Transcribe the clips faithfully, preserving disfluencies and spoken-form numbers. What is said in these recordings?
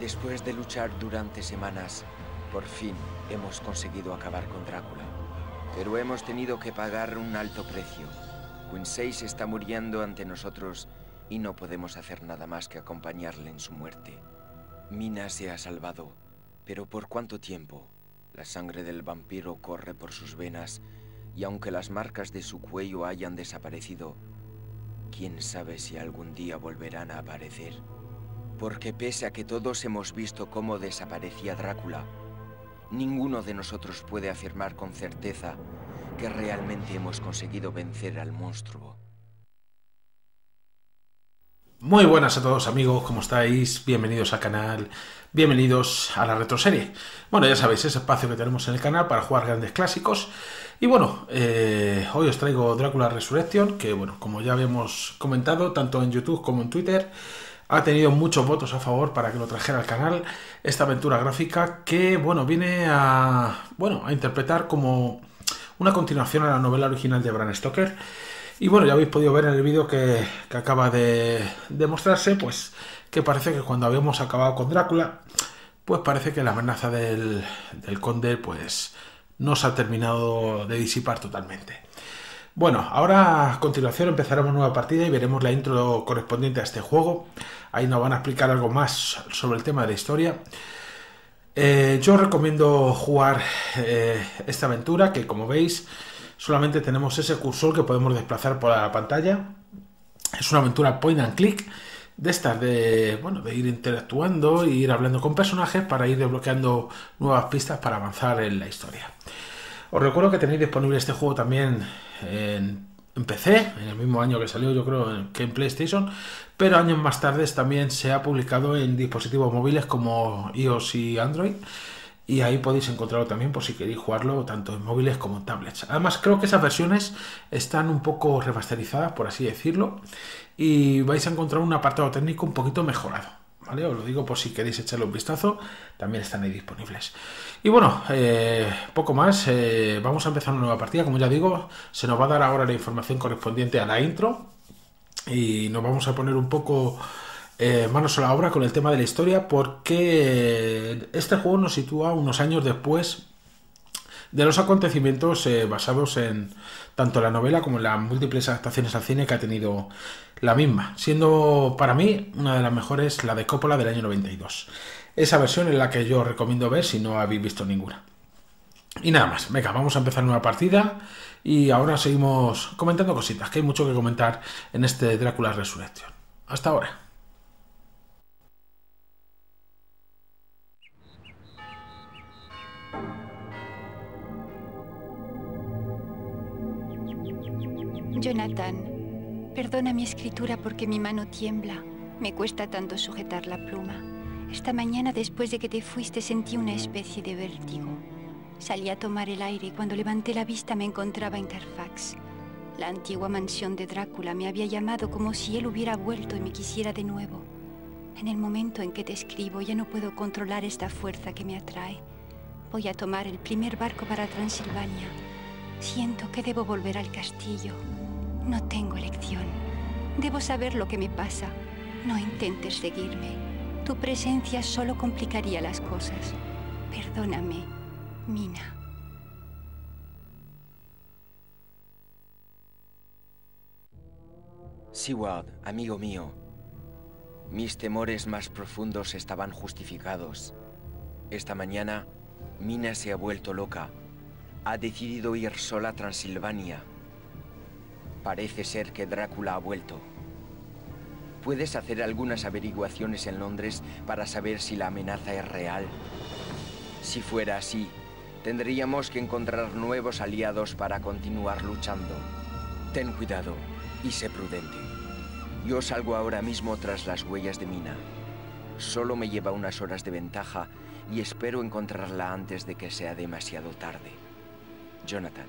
Después de luchar durante semanas, por fin hemos conseguido acabar con Drácula. Pero hemos tenido que pagar un alto precio. Quincy está muriendo ante nosotros y no podemos hacer nada más que acompañarle en su muerte. Mina se ha salvado, pero ¿por cuánto tiempo? La sangre del vampiro corre por sus venas y aunque las marcas de su cuello hayan desaparecido, quién sabe si algún día volverán a aparecer. Porque pese a que todos hemos visto cómo desaparecía Drácula, ninguno de nosotros puede afirmar con certeza que realmente hemos conseguido vencer al monstruo. Muy buenas a todos amigos, ¿cómo estáis? Bienvenidos al canal, bienvenidos a la retroserie. Bueno, ya sabéis, ese espacio que tenemos en el canal para jugar grandes clásicos. Y bueno, eh, hoy os traigo Drácula Resurrection, que bueno, como ya habíamos comentado, tanto en YouTube como en Twitter, ha tenido muchos votos a favor para que lo trajera al canal. Esta aventura gráfica que, bueno, viene a, bueno, a interpretar como una continuación a la novela original de Bram Stoker. Y bueno, ya habéis podido ver en el vídeo que, que acaba de, de mostrarse, pues que parece que cuando habíamos acabado con Drácula, pues parece que la amenaza del, del conde pues no se ha terminado de disipar totalmente. Bueno, ahora a continuación empezaremos nueva partida y veremos la intro correspondiente a este juego. Ahí nos van a explicar algo más sobre el tema de la historia. Eh, yo recomiendo jugar eh, esta aventura, que como veis solamente tenemos ese cursor que podemos desplazar por la pantalla. Es una aventura point and click, de estas de, bueno, de ir interactuando e ir hablando con personajes para ir desbloqueando nuevas pistas para avanzar en la historia. Os recuerdo que tenéis disponible este juego también en, en P C, en el mismo año que salió, yo creo, que en PlayStation, pero años más tarde también se ha publicado en dispositivos móviles como iOS y Android, y ahí podéis encontrarlo también por si queréis jugarlo tanto en móviles como en tablets. Además, creo que esas versiones están un poco remasterizadas, por así decirlo, y vais a encontrar un apartado técnico un poquito mejorado, ¿vale? Os lo digo por si queréis echarle un vistazo, también están ahí disponibles. Y bueno, eh, poco más, eh, vamos a empezar una nueva partida. Como ya digo, se nos va a dar ahora la información correspondiente a la intro y nos vamos a poner un poco eh, manos a la obra con el tema de la historia, porque este juego nos sitúa unos años después de los acontecimientos eh, basados en tanto la novela como en las múltiples adaptaciones al cine que ha tenido la misma, siendo para mí una de las mejores la de Coppola del año noventa y dos. Esa versión es la que yo recomiendo ver si no habéis visto ninguna. Y nada más, venga, vamos a empezar nueva partida y ahora seguimos comentando cositas, que hay mucho que comentar en este Drácula Resurrection. Hasta ahora. Jonathan, perdona mi escritura porque mi mano tiembla. Me cuesta tanto sujetar la pluma. Esta mañana, después de que te fuiste, sentí una especie de vértigo. Salí a tomar el aire y cuando levanté la vista me encontraba en Carfax. La antigua mansión de Drácula me había llamado como si él hubiera vuelto y me quisiera de nuevo. En el momento en que te escribo ya no puedo controlar esta fuerza que me atrae. Voy a tomar el primer barco para Transilvania. Siento que debo volver al castillo. No tengo elección. Debo saber lo que me pasa. No intentes seguirme. Tu presencia solo complicaría las cosas. Perdóname, Mina. Siward, amigo mío, mis temores más profundos estaban justificados. Esta mañana, Mina se ha vuelto loca. Ha decidido ir sola a Transilvania. Parece ser que Drácula ha vuelto. ¿Puedes hacer algunas averiguaciones en Londres para saber si la amenaza es real? Si fuera así, tendríamos que encontrar nuevos aliados para continuar luchando. Ten cuidado y sé prudente. Yo salgo ahora mismo tras las huellas de Mina. Solo me lleva unas horas de ventaja y espero encontrarla antes de que sea demasiado tarde. Jonathan.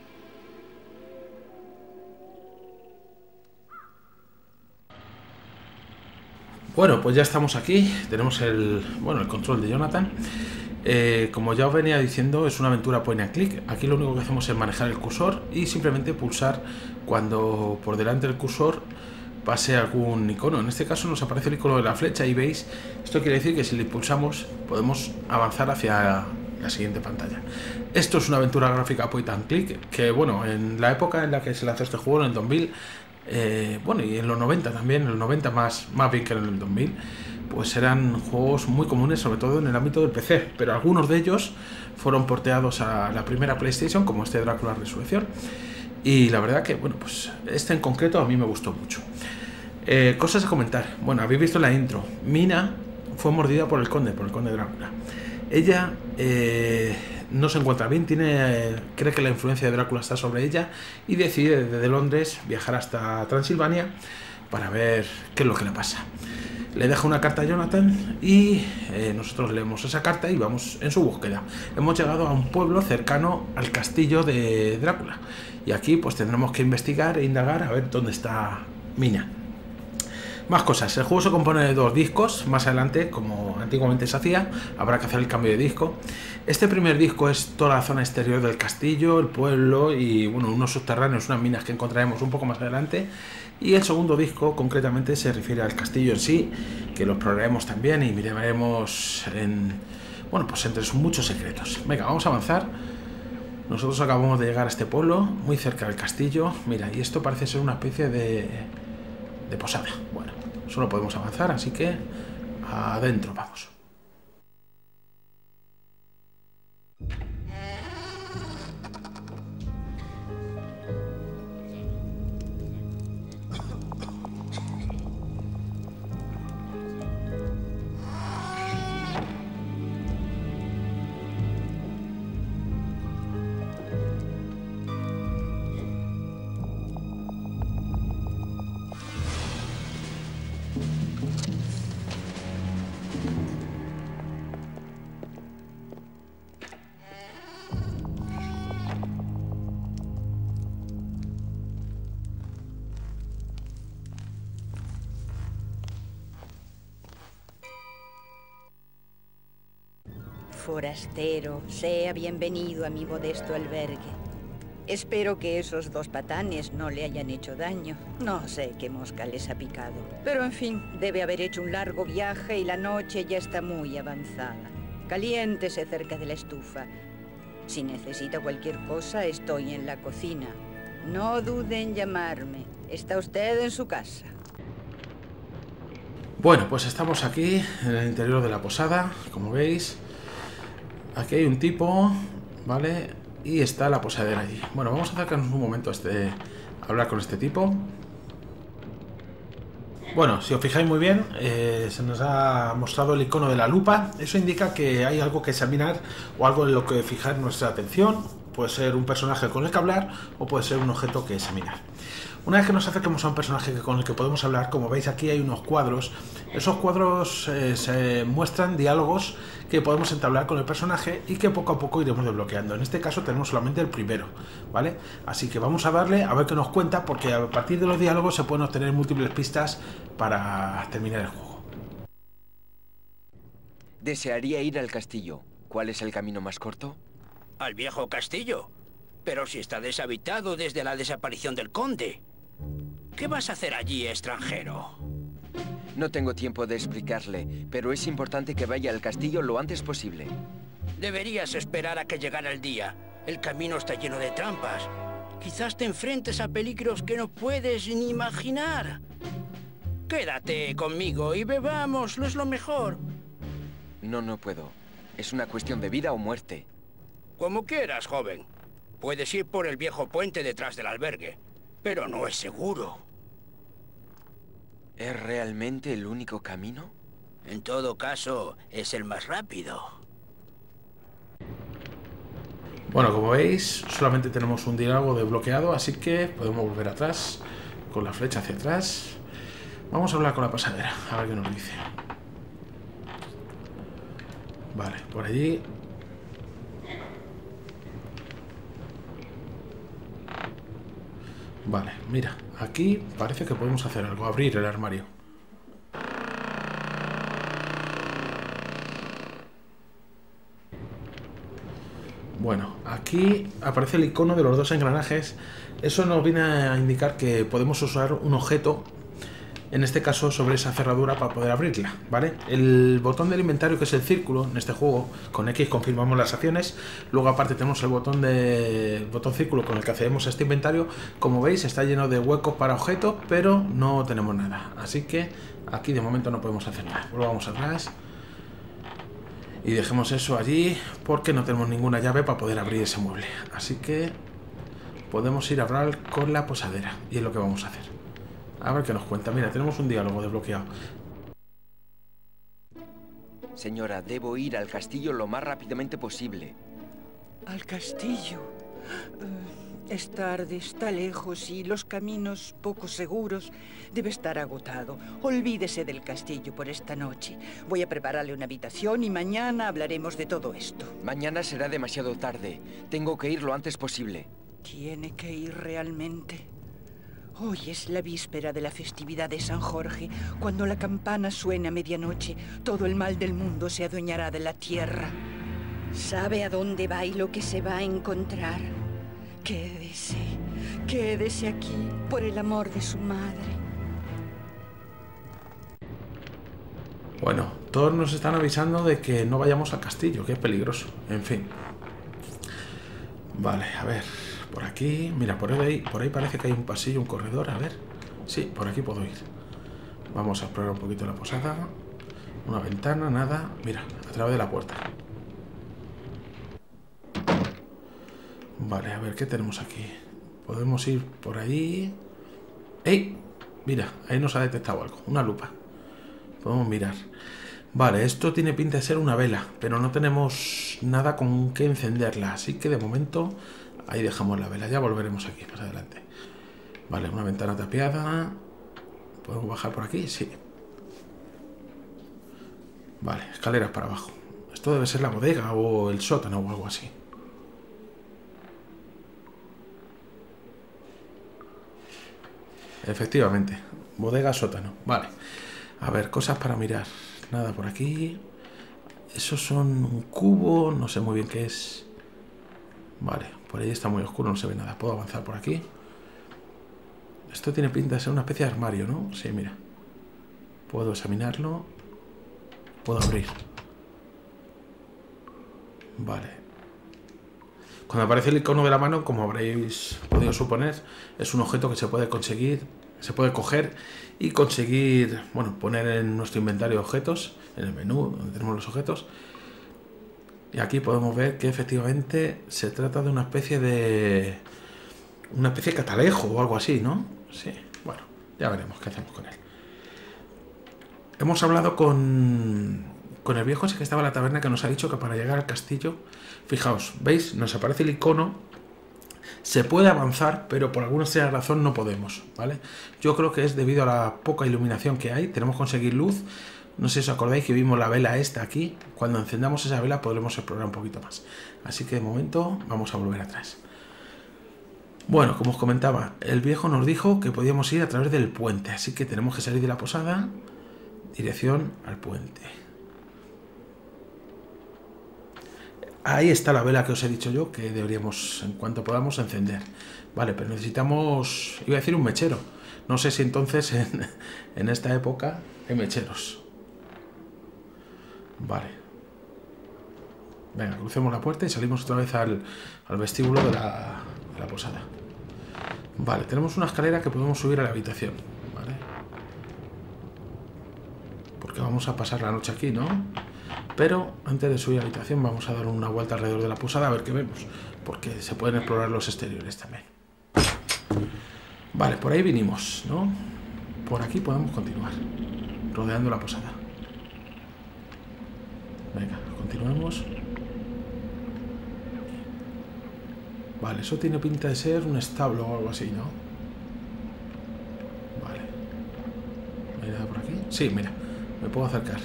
Bueno, pues ya estamos aquí, tenemos el, bueno, el control de Jonathan. Eh, como ya os venía diciendo, es una aventura point and click. Aquí lo único que hacemos es manejar el cursor y simplemente pulsar cuando por delante del cursor pase algún icono. En este caso nos aparece el icono de la flecha y veis, esto quiere decir que si le pulsamos podemos avanzar hacia la siguiente pantalla. Esto es una aventura gráfica point and click que, bueno, en la época en la que se lanzó este juego, en el dos mil, eh, bueno, y en los noventa también, en los noventa más, más bien que en el dos mil, pues eran juegos muy comunes, sobre todo en el ámbito del P C, pero algunos de ellos fueron porteados a la primera PlayStation, como este Drácula Resurrección, y la verdad que, bueno, pues este en concreto a mí me gustó mucho. Eh, cosas a comentar. Bueno, habéis visto la intro. Mina fue mordida por el conde, por el conde Drácula. Ella eh, no se encuentra bien, tiene, eh, cree que la influencia de Drácula está sobre ella y decide desde Londres viajar hasta Transilvania para ver qué es lo que le pasa. Le deja una carta a Jonathan y eh, nosotros leemos esa carta y vamos en su búsqueda. Hemos llegado a un pueblo cercano al castillo de Drácula y aquí pues tendremos que investigar e indagar a ver dónde está Mina. Más cosas, el juego se compone de dos discos. Más adelante, como antiguamente se hacía, habrá que hacer el cambio de disco. Este primer disco es toda la zona exterior del castillo, el pueblo y, bueno, unos subterráneos, unas minas que encontraremos un poco más adelante. Y el segundo disco concretamente se refiere al castillo en sí, que lo exploraremos también y miraremos en, bueno, pues entre sus muchos secretos. Venga, vamos a avanzar. Nosotros acabamos de llegar a este pueblo, muy cerca del castillo. Mira, y esto parece ser una especie de, de posada. Bueno, solo podemos avanzar, así que adentro vamos. Forastero, sea bienvenido a mi modesto albergue. Espero que esos dos patanes no le hayan hecho daño. No sé qué mosca les ha picado. Pero en fin, debe haber hecho un largo viaje y la noche ya está muy avanzada. Caliéntese cerca de la estufa. Si necesita cualquier cosa, estoy en la cocina. No dude en llamarme. Está usted en su casa. Bueno, pues estamos aquí en el interior de la posada, como veis. Aquí hay un tipo, ¿vale? Y está la posadera allí. Bueno, vamos a acercarnos un momento a, este, a hablar con este tipo. Bueno, si os fijáis muy bien, eh, se nos ha mostrado el icono de la lupa. Eso indica que hay algo que examinar o algo en lo que fijar nuestra atención. Puede ser un personaje con el que hablar o puede ser un objeto que examinar. Una vez que nos acerquemos a un personaje con el que podemos hablar, como veis aquí hay unos cuadros. Esos cuadros eh, se muestran diálogos que podemos entablar con el personaje y que poco a poco iremos desbloqueando. En este caso tenemos solamente el primero, ¿vale? Así que vamos a darle a ver qué nos cuenta, porque a partir de los diálogos se pueden obtener múltiples pistas para terminar el juego. Desearía ir al castillo. ¿Cuál es el camino más corto? Al viejo castillo. Pero si está deshabitado desde la desaparición del conde. ¿Qué vas a hacer allí, extranjero? No tengo tiempo de explicarle, pero es importante que vaya al castillo lo antes posible. Deberías esperar a que llegara el día. El camino está lleno de trampas. Quizás te enfrentes a peligros que no puedes ni imaginar. Quédate conmigo y bebamos, es lo mejor. No, no puedo. Es una cuestión de vida o muerte. Como quieras, joven. Puedes ir por el viejo puente detrás del albergue, pero no es seguro. ¿Es realmente el único camino? En todo caso, es el más rápido. Bueno, como veis, solamente tenemos un diálogo desbloqueado, así que podemos volver atrás, con la flecha hacia atrás. Vamos a hablar con la pasadera, a ver qué nos dice. Vale, por allí. Vale, mira, aquí parece que podemos hacer algo, abrir el armario. Bueno, aquí aparece el icono de los dos engranajes. Eso nos viene a indicar que podemos usar un objeto en este caso sobre esa cerradura para poder abrirla, ¿vale? El botón del inventario, que es el círculo en este juego, con X confirmamos las acciones, luego aparte tenemos el botón de el botón círculo con el que accedemos a este inventario. Como veis está lleno de huecos para objetos, pero no tenemos nada, así que aquí de momento no podemos hacer nada. Volvamos atrás y dejemos eso allí porque no tenemos ninguna llave para poder abrir ese mueble, así que podemos ir a hablar con la posadera y es lo que vamos a hacer. A ver qué nos cuenta. Mira, tenemos un diálogo desbloqueado. Señora, debo ir al castillo lo más rápidamente posible. ¿Al castillo? Uh, es tarde, está lejos y los caminos poco seguros. Debe estar agotado. Olvídese del castillo por esta noche. Voy a prepararle una habitación y mañana hablaremos de todo esto. Mañana será demasiado tarde. Tengo que ir lo antes posible. ¿Tiene que ir realmente? Hoy es la víspera de la festividad de San Jorge. Cuando la campana suene a medianoche, todo el mal del mundo se adueñará de la tierra. ¿Sabe a dónde va y lo que se va a encontrar? Quédese, quédese aquí, por el amor de su madre. Bueno, todos nos están avisando de que no vayamos al castillo, que es peligroso. En fin. Vale, a ver. Por aquí, mira, por ahí, por ahí parece que hay un pasillo, un corredor, a ver. Sí, por aquí puedo ir. Vamos a explorar un poquito la posada. Una ventana, nada. Mira, a través de la puerta. Vale, a ver, ¿qué tenemos aquí? Podemos ir por ahí. ¡Ey! Mira, ahí nos ha detectado algo, una lupa. Podemos mirar. Vale, esto tiene pinta de ser una vela, pero no tenemos nada con que encenderla, así que de momento ahí dejamos la vela, ya volveremos aquí más adelante. Vale, una ventana tapiada. ¿Podemos bajar por aquí? Sí. Vale, escaleras para abajo. Esto debe ser la bodega o el sótano o algo así. Efectivamente, bodega, sótano. Vale, a ver, cosas para mirar. Nada por aquí. Esos son un cubo, no sé muy bien qué es. Vale, por ahí está muy oscuro, no se ve nada. ¿Puedo avanzar por aquí? Esto tiene pinta de ser una especie de armario, ¿no? Sí, mira. Puedo examinarlo. Puedo abrir. Vale. Cuando aparece el icono de la mano, como habréis podido suponer, es un objeto que se puede conseguir, se puede coger y conseguir, bueno, poner en nuestro inventario de objetos, en el menú donde tenemos los objetos. Y aquí podemos ver que efectivamente se trata de una especie de... una especie de catalejo o algo así, ¿no? Sí, bueno, ya veremos qué hacemos con él. Hemos hablado con, con el viejo ese que estaba en la taberna, que nos ha dicho que para llegar al castillo, fijaos, ¿veis? Nos aparece el icono, se puede avanzar, pero por alguna extraña razón no podemos, ¿vale? Yo creo que es debido a la poca iluminación que hay, tenemos que conseguir luz. No sé si os acordáis que vimos la vela esta aquí. Cuando encendamos esa vela podremos explorar un poquito más. Así que de momento vamos a volver atrás. Bueno, como os comentaba, el viejo nos dijo que podíamos ir a través del puente. Así que tenemos que salir de la posada, dirección al puente. Ahí está la vela que os he dicho yo, que deberíamos, en cuanto podamos, encender. Vale, pero necesitamos, iba a decir un mechero. No sé si entonces en, en esta época hay mecheros. Vale. Venga, crucemos la puerta y salimos otra vez al, al vestíbulo de la, de la posada. Vale, tenemos una escalera que podemos subir a la habitación. Vale. Porque vamos a pasar la noche aquí, ¿no? Pero antes de subir a la habitación vamos a dar una vuelta alrededor de la posada a ver qué vemos. Porque se pueden explorar los exteriores también. Vale, por ahí vinimos, ¿no? Por aquí podemos continuar, rodeando la posada. Venga, continuemos. Vale, eso tiene pinta de ser un establo o algo así, ¿no? Vale. ¿Hay nada por aquí? Sí, mira, me puedo acercar.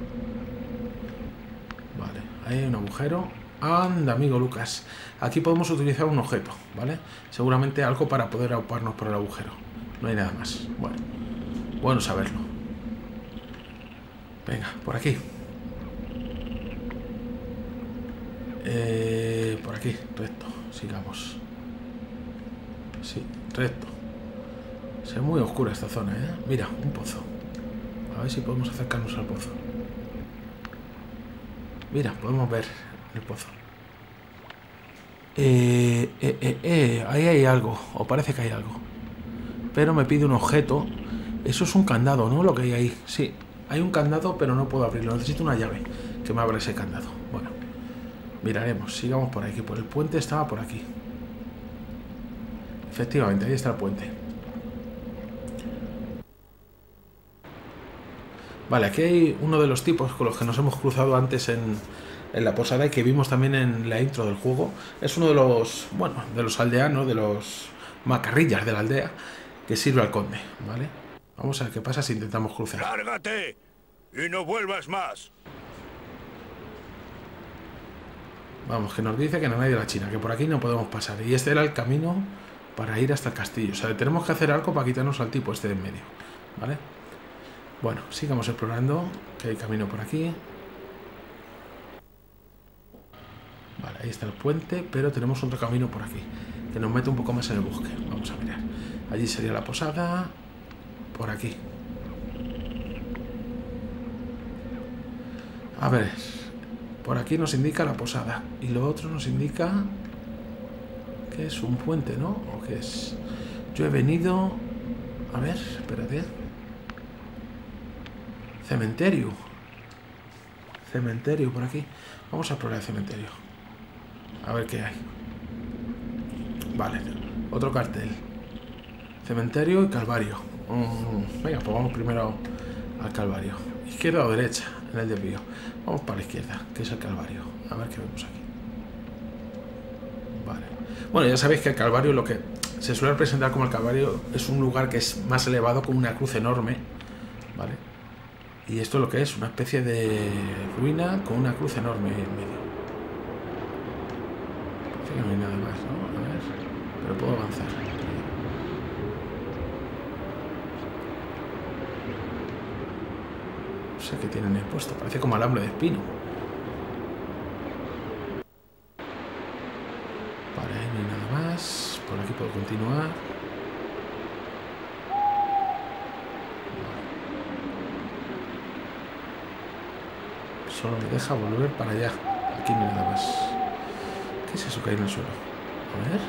Vale, ahí hay un agujero. Anda, amigo Lucas. Aquí podemos utilizar un objeto, ¿vale? Seguramente algo para poder auparnos por el agujero. No hay nada más. Bueno, bueno saberlo. Venga, por aquí. Eh, por aquí, recto. Sigamos. Sí, recto. Se ve muy oscura esta zona, ¿eh? Mira, un pozo. A ver si podemos acercarnos al pozo. Mira, podemos ver el pozo. Eh, eh, eh, eh, ahí hay algo, o parece que hay algo. Pero me pide un objeto. Eso es un candado, ¿no? Lo que hay ahí. Sí, hay un candado, pero no puedo abrirlo. Necesito una llave que me abra ese candado. Bueno, miraremos. Sigamos por aquí. Por el puente estaba por aquí. Efectivamente, ahí está el puente. Vale, aquí hay uno de los tipos con los que nos hemos cruzado antes en, en la posada y que vimos también en la intro del juego. Es uno de los, bueno, de los aldeanos, de los macarrillas de la aldea, que sirve al conde, ¿vale? Vamos a ver qué pasa si intentamos cruzar. ¡Lárgate! ¡Y no vuelvas más! Vamos, que nos dice que no hay de la China, que por aquí no podemos pasar. Y este era el camino para ir hasta el castillo. O sea, tenemos que hacer algo para quitarnos al tipo este de en medio, ¿vale? Bueno, sigamos explorando, que hay camino por aquí. Vale, ahí está el puente, pero tenemos otro camino por aquí, que nos mete un poco más en el bosque. Vamos a mirar. Allí sería la posada. Por aquí. A ver, por aquí nos indica la posada. Y lo otro nos indica que es un puente, ¿no? ¿O qué es? Yo he venido... A ver, espérate. Cementerio. Cementerio por aquí. Vamos a explorar el cementerio. A ver qué hay. Vale, otro cartel. Cementerio y Calvario. Mm, venga, pues vamos primero al Calvario. ¿Izquierda o derecha? En el desvío. Vamos para la izquierda, que es el Calvario. A ver qué vemos aquí. Vale. Bueno, ya sabéis que el Calvario, lo que se suele presentar como el Calvario, es un lugar que es más elevado, con una cruz enorme. Vale. Y esto es lo que es, una especie de ruina con una cruz enorme en medio. Parece que no hay nada más, ¿no? A ver. Pero puedo avanzar. No sé qué tienen expuesto, parece como alambre de espino. Vale, ahí no hay nada más. Por aquí puedo continuar. Solo me deja volver para allá. Aquí no hay nada más. ¿Qué es eso que hay en el suelo? A ver.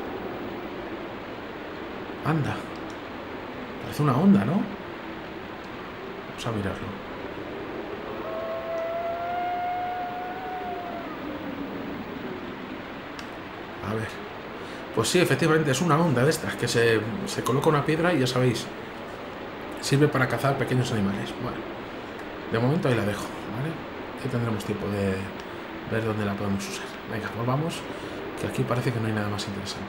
Anda. Parece una onda, ¿no? Vamos a mirarlo. A ver. Pues sí, efectivamente es una onda de estas, que se, se coloca una piedra y ya sabéis, sirve para cazar pequeños animales. Bueno, de momento ahí la dejo, ¿vale? Que tendremos tiempo de ver dónde la podemos usar. Venga, volvamos, que aquí parece que no hay nada más interesante.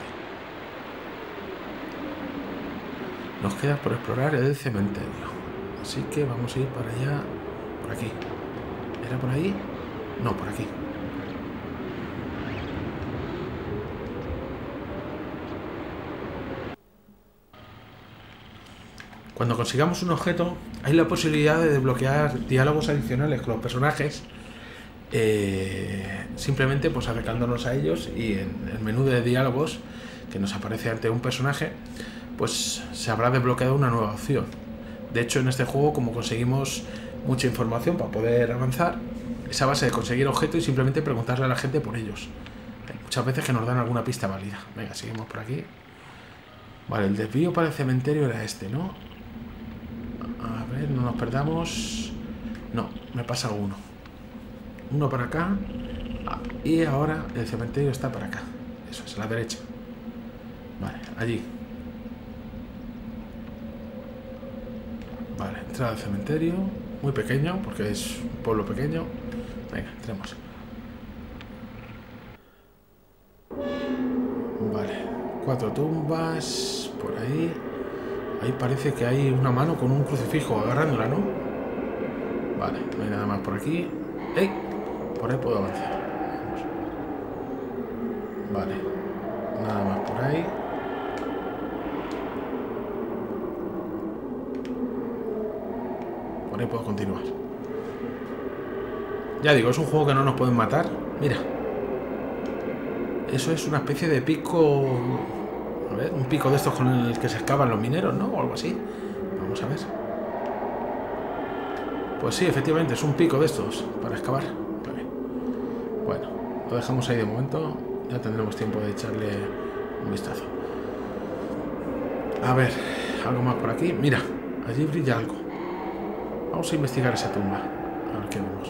Nos queda por explorar el cementerio, así que vamos a ir para allá, por aquí. ¿Era por ahí? No, por aquí. Cuando consigamos un objeto, hay la posibilidad de desbloquear diálogos adicionales con los personajes, eh, simplemente pues acercándonos a ellos, y en el menú de diálogos que nos aparece ante un personaje, pues se habrá desbloqueado una nueva opción. De hecho, en este juego, como conseguimos mucha información para poder avanzar, es a base de conseguir objetos y simplemente preguntarle a la gente por ellos. Hay muchas veces que nos dan alguna pista válida. Venga, seguimos por aquí. Vale, el desvío para el cementerio era este, ¿no? A ver, no nos perdamos. No, me pasa uno. Uno para acá. Y ahora el cementerio está para acá. Eso es, a la derecha. Vale, allí. Vale, entrada al cementerio. Muy pequeño, porque es un pueblo pequeño. Venga, entremos. Vale, cuatro tumbas. Por ahí. Ahí parece que hay una mano con un crucifijo agarrándola, ¿no? Vale, no hay nada más por aquí. ¡Ey! Por ahí puedo avanzar. Vamos. Vale. Nada más por ahí. Por ahí puedo continuar. Ya digo, es un juego que no nos pueden matar. Mira. Eso es una especie de pico A ver, un pico de estos con el que se excavan los mineros, ¿no? O algo así. Vamos a ver. Pues sí, efectivamente, es un pico de estos para excavar. Vale. Bueno, lo dejamos ahí de momento. Ya tendremos tiempo de echarle un vistazo. A ver, algo más por aquí. Mira, allí brilla algo. Vamos a investigar esa tumba. A ver qué vemos.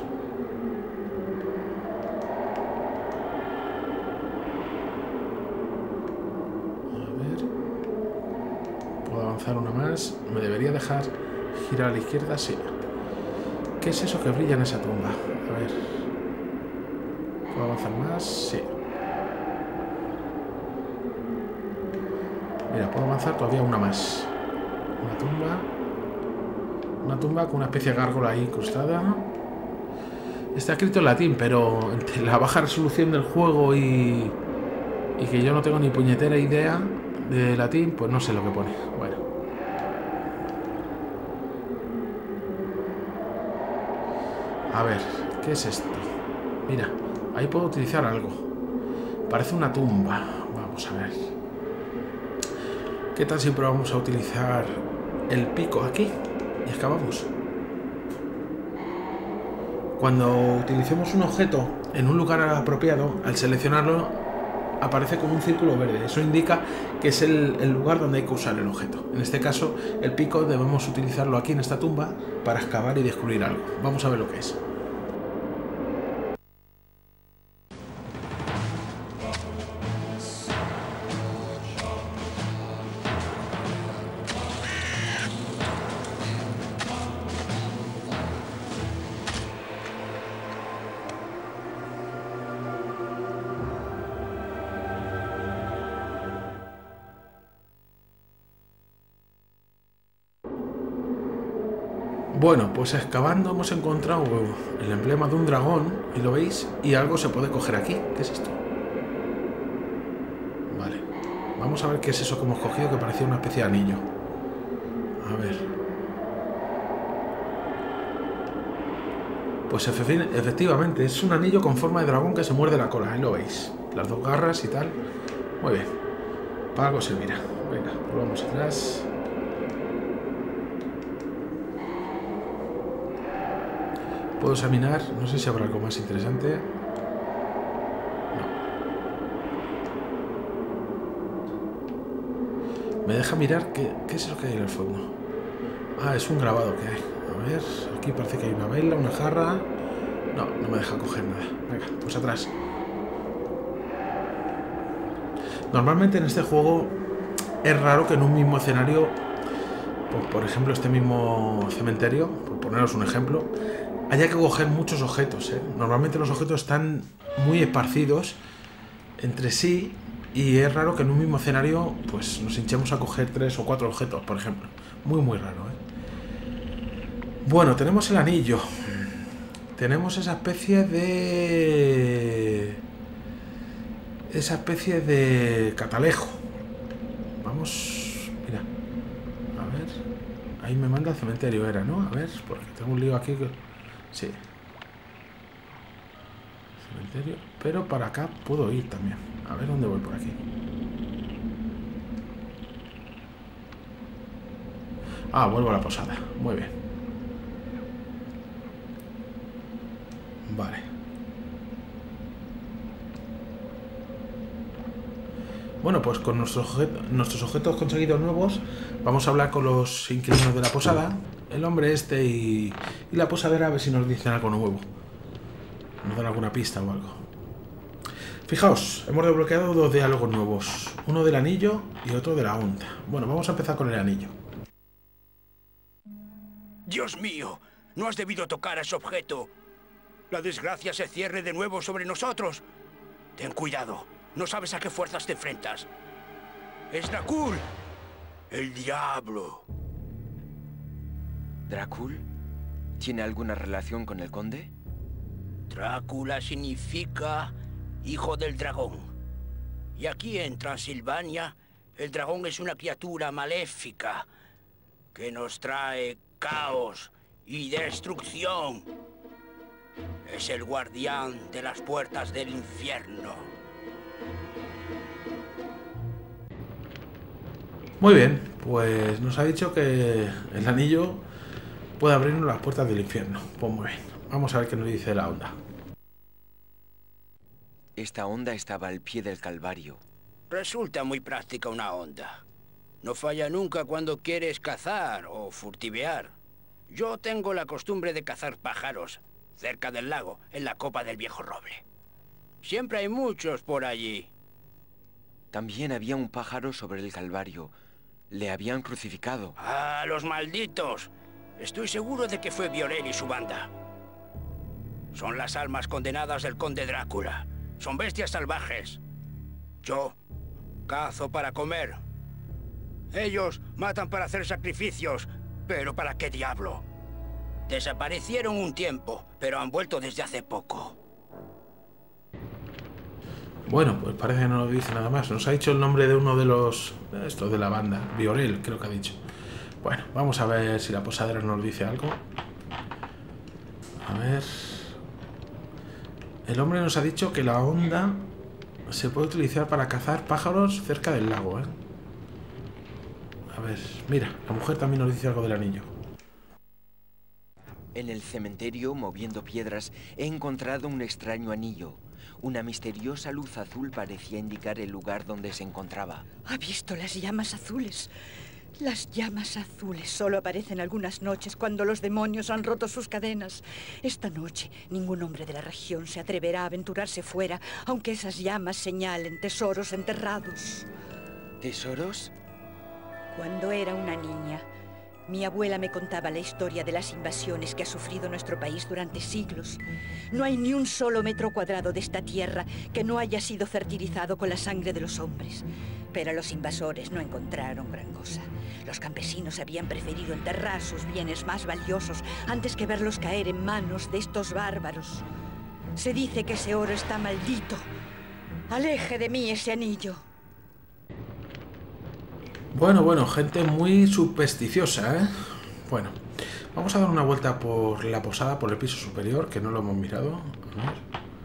Avanzar una más. Me debería dejar girar a la izquierda, sí. ¿Qué es eso que brilla en esa tumba? A ver. ¿Puedo avanzar más? Sí. Mira, puedo avanzar todavía una más. Una tumba. Una tumba con una especie de gárgola ahí incrustada. Está escrito en latín, pero entre la baja resolución del juego y, y que yo no tengo ni puñetera idea de latín, pues no sé lo que pone. Bueno. A ver, ¿qué es esto? Mira, ahí puedo utilizar algo. Parece una tumba. Vamos a ver. ¿Qué tal si probamos a utilizar el pico aquí? Y excavamos. Cuando utilicemos un objeto en un lugar apropiado, al seleccionarlo aparece como un círculo verde. Eso indica que es el, el lugar donde hay que usar el objeto. En este caso, el pico debemos utilizarlo aquí en esta tumba para excavar y descubrir algo. Vamos a ver lo que es. Bueno, pues excavando hemos encontrado el emblema de un dragón, y lo veis, y algo se puede coger aquí. ¿Qué es esto? Vale. Vamos a ver qué es eso que hemos cogido, que parecía una especie de anillo. A ver. Pues efectivamente, es un anillo con forma de dragón que se muerde la cola, ahí lo veis. Las dos garras y tal. Muy bien. Para algo servirá. Venga, volvamos atrás. Puedo examinar, no sé si habrá algo más interesante. No. Me deja mirar qué, qué es eso que hay en el fondo. Ah, es un grabado que hay. A ver, aquí parece que hay una vela, una jarra. No, no me deja coger nada. Venga, pues atrás. Normalmente en este juego es raro que en un mismo escenario, por, por ejemplo este mismo cementerio, por poneros un ejemplo, haya que coger muchos objetos, ¿eh? Normalmente los objetos están muy esparcidos entre sí y es raro que en un mismo escenario pues nos hinchemos a coger tres o cuatro objetos, por ejemplo. Muy, muy raro, ¿eh? Bueno, tenemos el anillo. Tenemos esa especie de... Esa especie de catalejo. Vamos... Mira. A ver... Ahí me manda al cementerio, era, ¿no? A ver, porque tengo un lío aquí que... Sí. Cementerio. Pero para acá puedo ir también. A ver dónde voy por aquí. Ah, vuelvo a la posada. Muy bien. Vale. Bueno, pues con nuestros objetos, nuestros objetos conseguidos nuevos, vamos a hablar con los inquilinos de la posada, el hombre este y, y la posadera, a ver si nos dicen algo nuevo. Nos dan alguna pista o algo. Fijaos, hemos desbloqueado dos diálogos nuevos. Uno del anillo y otro de la onda. Bueno, vamos a empezar con el anillo. Dios mío, no has debido tocar a ese objeto. La desgracia se cierne de nuevo sobre nosotros. Ten cuidado. No sabes a qué fuerzas te enfrentas. ¡Es Dracul! ¡El diablo! ¿Dracul? ¿Tiene alguna relación con el conde? Drácula significa hijo del dragón. Y aquí en Transilvania, el dragón es una criatura maléfica que nos trae caos y destrucción. Es el guardián de las puertas del infierno. Muy bien, pues nos ha dicho que el anillo puede abrirnos las puertas del infierno. Pues muy bien, vamos a ver qué nos dice la onda. Esta onda estaba al pie del Calvario. Resulta muy práctica una onda. No falla nunca cuando quieres cazar o furtivear. Yo tengo la costumbre de cazar pájaros cerca del lago, en la copa del viejo roble. Siempre hay muchos por allí. También había un pájaro sobre el Calvario. Le habían crucificado. ¡Ah, los malditos! Estoy seguro de que fue Viorel y su banda. Son las almas condenadas del conde Drácula. Son bestias salvajes. Yo cazo para comer. Ellos matan para hacer sacrificios. ¿Pero para qué diablo? Desaparecieron un tiempo, pero han vuelto desde hace poco. Bueno, pues parece que no nos dice nada más. Nos ha dicho el nombre de uno de los... Estos de la banda. Viorel, creo que ha dicho. Bueno, vamos a ver si la posadera nos dice algo. A ver... El hombre nos ha dicho que la onda se puede utilizar para cazar pájaros cerca del lago, ¿eh? A ver, mira, la mujer también nos dice algo del anillo. En el cementerio, moviendo piedras, he encontrado un extraño anillo. Una misteriosa luz azul parecía indicar el lugar donde se encontraba. ¿Ha visto las llamas azules? Las llamas azules solo aparecen algunas noches cuando los demonios han roto sus cadenas. Esta noche ningún hombre de la región se atreverá a aventurarse fuera, aunque esas llamas señalen tesoros enterrados. ¿Tesoros? Cuando era una niña, mi abuela me contaba la historia de las invasiones que ha sufrido nuestro país durante siglos. No hay ni un solo metro cuadrado de esta tierra que no haya sido fertilizado con la sangre de los hombres. Pero los invasores no encontraron gran cosa. Los campesinos habían preferido enterrar sus bienes más valiosos antes que verlos caer en manos de estos bárbaros. Se dice que ese oro está maldito. Aleje de mí ese anillo. Bueno, bueno, gente muy supersticiosa, ¿eh? Bueno, vamos a dar una vuelta por la posada, por el piso superior, que no lo hemos mirado. A ver.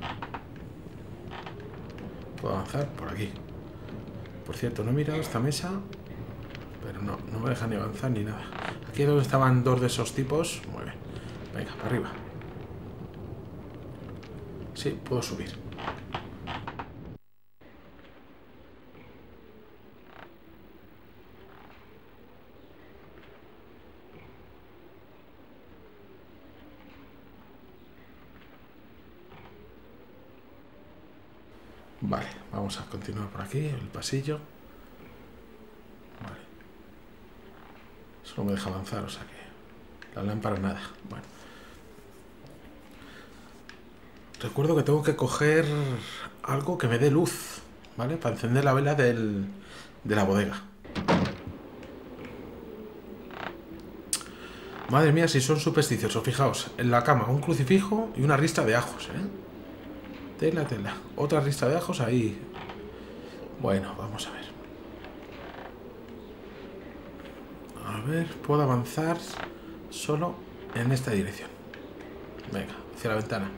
Puedo avanzar por aquí. Por cierto, no he mirado esta mesa, pero no, no me deja ni avanzar ni nada. Aquí es donde estaban dos de esos tipos. Muy bien. Venga, para arriba. Sí, puedo subir. Vale, vamos a continuar por aquí, el pasillo. Vale. Eso no me deja avanzar, o sea que... La lámpara nada. Bueno. Recuerdo que tengo que coger algo que me dé luz, ¿vale? Para encender la vela del, de la bodega. Madre mía, si son supersticiosos. Fijaos, en la cama un crucifijo y una ristra de ajos, ¿eh? Tela, tela. Otra ristra de ajos ahí. Bueno, vamos a ver. A ver, puedo avanzar solo en esta dirección. Venga, hacia la ventana.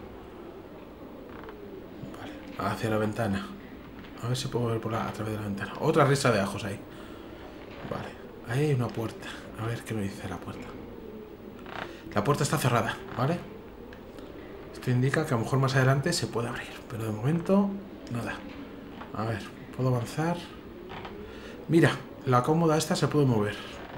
Vale, hacia la ventana. A ver si puedo ver por la, a través de la ventana. Otra ristra de ajos ahí. Vale, ahí hay una puerta. A ver qué me dice la puerta. La puerta está cerrada, ¿vale? Esto indica que a lo mejor más adelante se puede abrir, pero de momento nada. A ver, ¿puedo avanzar? Mira, la cómoda esta se puede mover.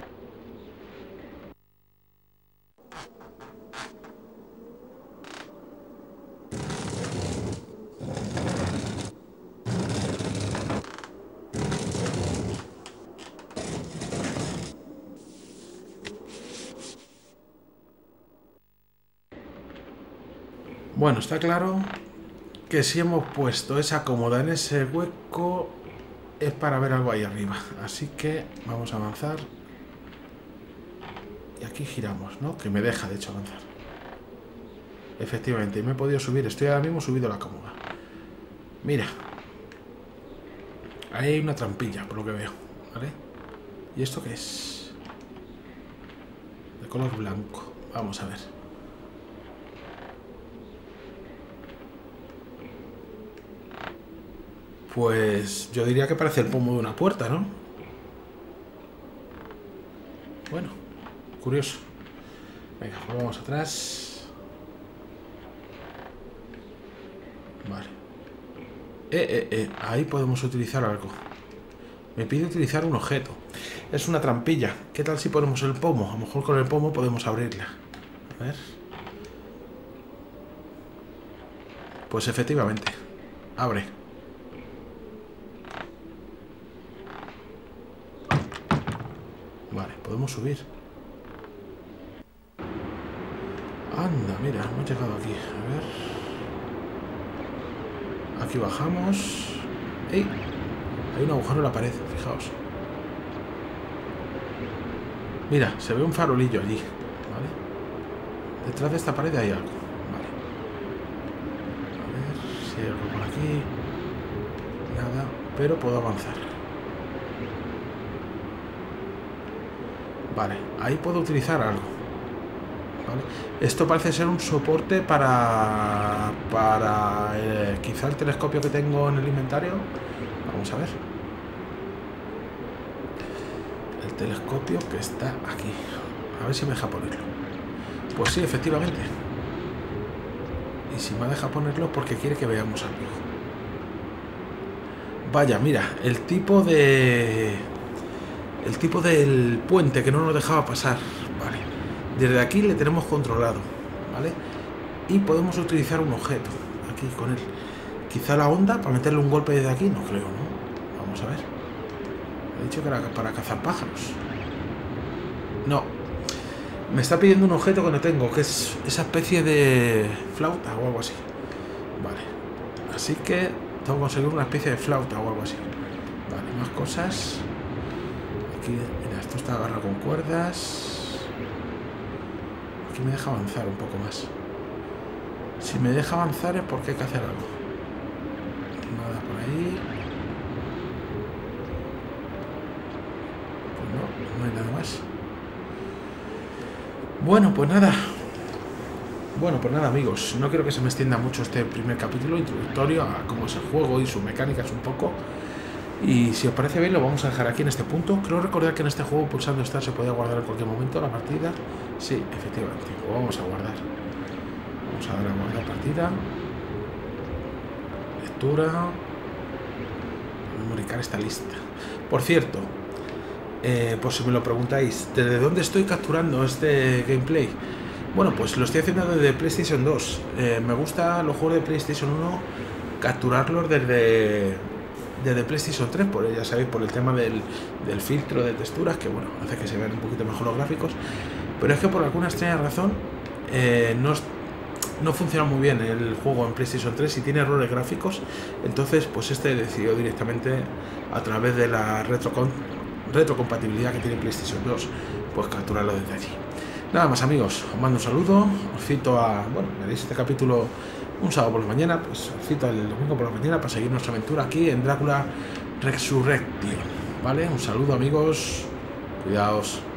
Bueno, está claro que si hemos puesto esa cómoda en ese hueco es para ver algo ahí arriba. Así que vamos a avanzar. Y aquí giramos, ¿no? Que me deja, de hecho, avanzar. Efectivamente, me he podido subir. Estoy ahora mismo subido a la cómoda. Mira. Ahí hay una trampilla, por lo que veo. ¿Vale? ¿Y esto qué es? De color blanco. Vamos a ver. Pues yo diría que parece el pomo de una puerta, ¿no? Bueno, curioso. Venga, volvamos atrás. Vale. Eh, eh, eh, ahí podemos utilizar algo. Me pide utilizar un objeto. Es una trampilla. ¿Qué tal si ponemos el pomo? A lo mejor con el pomo podemos abrirla. A ver. Pues efectivamente. Abre. Vale, podemos subir. Anda, mira, hemos llegado aquí. A ver. Aquí bajamos. ¡Ey! Hay un agujero en la pared, fijaos. Mira, se ve un farolillo allí, ¿vale? Detrás de esta pared hay algo, vale. A ver si hay algo por aquí. Nada, pero puedo avanzar. Vale, ahí puedo utilizar algo. ¿Vale? Esto parece ser un soporte para... Para... Eh, quizá el telescopio que tengo en el inventario. Vamos a ver. El telescopio que está aquí. A ver si me deja ponerlo. Pues sí, efectivamente. Y si me deja ponerlo porque quiere que veamos algo. Vaya, mira, el tipo de... El tipo del puente que no nos dejaba pasar. Vale. Desde aquí le tenemos controlado. ¿Vale? Y podemos utilizar un objeto. Aquí con él. Quizá la onda para meterle un golpe desde aquí. No creo, ¿no? Vamos a ver. He dicho que era para cazar pájaros. No. Me está pidiendo un objeto que no tengo. Que es esa especie de flauta o algo así. Vale. Así que tengo que conseguir una especie de flauta o algo así. Vale, más cosas. Aquí, mira, esto está agarrado con cuerdas. Aquí me deja avanzar un poco más. Si me deja avanzar es porque hay que hacer algo. Nada por ahí. Pues no, no hay nada más. Bueno, pues nada. Bueno, pues nada, amigos. No quiero que se me extienda mucho este primer capítulo introductorio a cómo es el juego y sus mecánicas un poco. Y si os parece bien, lo vamos a dejar aquí en este punto. Creo recordar que en este juego, pulsando Start, se podía guardar en cualquier momento la partida. Sí, efectivamente, lo vamos a guardar. Vamos a dar a guardar partida. Lectura. Memoricar esta lista. Por cierto, eh, por si me lo preguntáis, ¿desde dónde estoy capturando este gameplay? Bueno, pues lo estoy haciendo desde PlayStation dos. Eh, me gusta los juegos de PlayStation uno capturarlos desde... desde PlayStation tres, por, ya sabéis, por el tema del, del filtro de texturas, que bueno, hace que se vean un poquito mejor los gráficos, pero es que por alguna extraña razón eh, no, no funciona muy bien el juego en PlayStation tres y tiene errores gráficos. Entonces pues este decidió directamente, a través de la retrocon, retrocompatibilidad que tiene PlayStation dos, pues capturarlo desde allí. Nada más, amigos, os mando un saludo, os cito a, bueno, veréis este capítulo un sábado por la mañana, pues os cito el domingo por la mañana para seguir nuestra aventura aquí en Drácula Resurrection, ¿vale? Un saludo, amigos, cuidaos.